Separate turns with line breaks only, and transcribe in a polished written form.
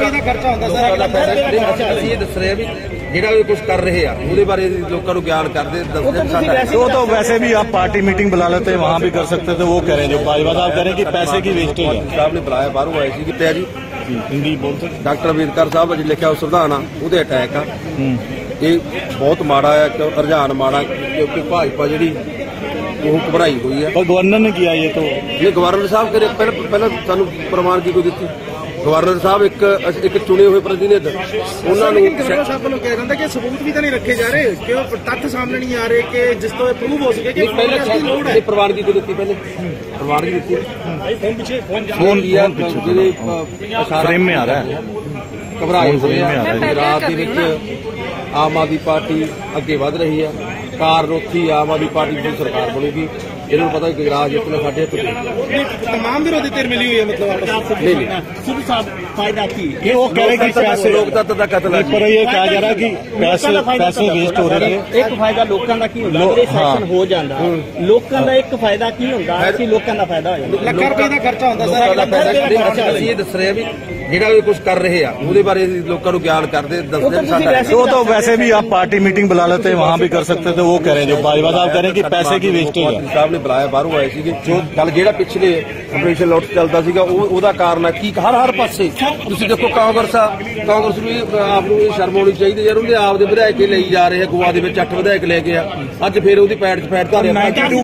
ਦਾ ਖਰਚਾ ਹੁੰਦਾ ਸਰ।
ਅਸੀਂ ਇਹ ਦੱਸ ਰਹੇ ਵੀ ਜਿਹੜਾ ਵੀ कुछ कर रहे हैं उसके बारे लोगों को ज्ञान करते
वो तो वैसे भी आप पार्टी मीटिंग बुला लेते हैं, वहाँ भी कर सकते थे, वो कह रहे हैं जो बाजवा साहब कह रहे हैं कि पैसे की वेस्टेज है।
साहब ने बुलाया बाहरों आए थे जी
हिंदी बोलते
डॉक्टर अंबेडकर साहब अज लिखा संविधान आ ਉਹਦੇ अटैक आ ये बहुत माड़ा है रुझान माड़ा क्योंकि भाजपा जी वो घबराई हुई है।
और गवर्नर ने किया ये तो
ये गवर्नर साहब करे पहले सानू प्रमाण की कोई दी गवर्नर साहब एक चुने हुए प्रतिनिधि उन्होंने
ਸਾਹਿਬ ਵੱਲੋਂ ਕਿਹਾ ਜਾਂਦਾ ਕਿ ਸਬੂਤ ਵੀ ਤਾਂ ਨਹੀਂ ਰੱਖੇ ਜਾ ਰਹੇ ਕਿ ਉਹ ਤੱਥ ਸਾਹਮਣੇ ਨਹੀਂ ਆ ਰਹੇ ਕਿ ਜਿਸ ਤੋਂ ਪ੍ਰੂਵ ਹੋ ਸਕੇ ਕਿ ਕਾਂਗਰਸ ਦੀ ਲੋੜ ਹੈ।
ਪ੍ਰਵਾਨਗੀ ਕੋਈ ਦਿੱਤੀ ਪਹਿਲੇ ਪ੍ਰਵਾਨਗੀ ਦਿੱਤੀ
फोन पीछे फ्रेम में आ रहा है
घबराए हुए गुजरात आम आदमी पार्टी अगे वध रही है काਰਨ ਉੱਥੇ आम आदमी पार्टी की सरकार बनूगी। इन्होंने पता गुजरात जितने साढ़े
तमाम विरोधी धिर मिली हुई है मतलब सिर्फ साहब फायदा की
ये वो कह रहे कि पैसे
लोकतंत्र का कतल है
पर ये कहा जा रहा है कि पैसे वेस्ट हो रहे हैं।
एक फायदा लोगों का की ਹੁੰਦਾ ਜਿਹੜੇ ਸੈਕਸ਼ਨ ਹੋ ਜਾਂਦਾ ਲੋਕਾਂ ਦਾ ਇੱਕ ਫਾਇਦਾ ਕੀ ਹੁੰਦਾ ਕਿ ਲੋਕਾਂ ਦਾ ਫਾਇਦਾ ਹੋ ਜਾਂਦਾ। ਲੱਖ ਰੁਪਏ ਦਾ ਖਰਚਾ ਹੁੰਦਾ ਸਰ।
ਅਸੀਂ ਇਹ ਦੱਸ ਰਹੇ ਵੀ ਜਿਹੜਾ ਵੀ कुछ कर रहे हैं उसके बारे लोगों को ज्ञान करते
वो तो वैसे भी आप पार्टी मीटिंग बुला लेते हैं, वहाँ भी कर सकते थे, वो कह रहे हैं जो बाजवा साहब कह रहे हैं कि पैसे की वेस्टेज है।
साहब ने बुलाया बाहरों आए थे जो कल ਜਿਹੜਾ ਪਿਛਲੇ ਆਪਰੇਸ਼ਨ ਲੋਟ ਚੱਲਦਾ ਸੀਗਾ ਉਹਦਾ ਕਾਰਨ ਹੈ ਕੀ ਹਰ ਪਾਸੇ ਤੁਸੀਂ ਦੇਖੋ ਕਾਂਗਰਸ ਨੂੰ ਆਪ ਨੂੰ ਇਹ ਸ਼ਰਮ ਆਉਣੀ ਚਾਹੀਦੀ ਯਾਰ ਉਹਨੇ ਆਪ ਦੇ ਵਿਧਾਇਕ ਲਈ ਜਾ ਰਹੇ ਆ ਗੋਆ ਦੇ ਵਿੱਚ 8 ਵਿਧਾਇਕ ਲੈ ਕੇ ਆ ਅੱਜ ਫੇਰ ਉਹਦੀ ਪੈੜ 'ਚ ਪੈੜ ਧਾਰਿਆ।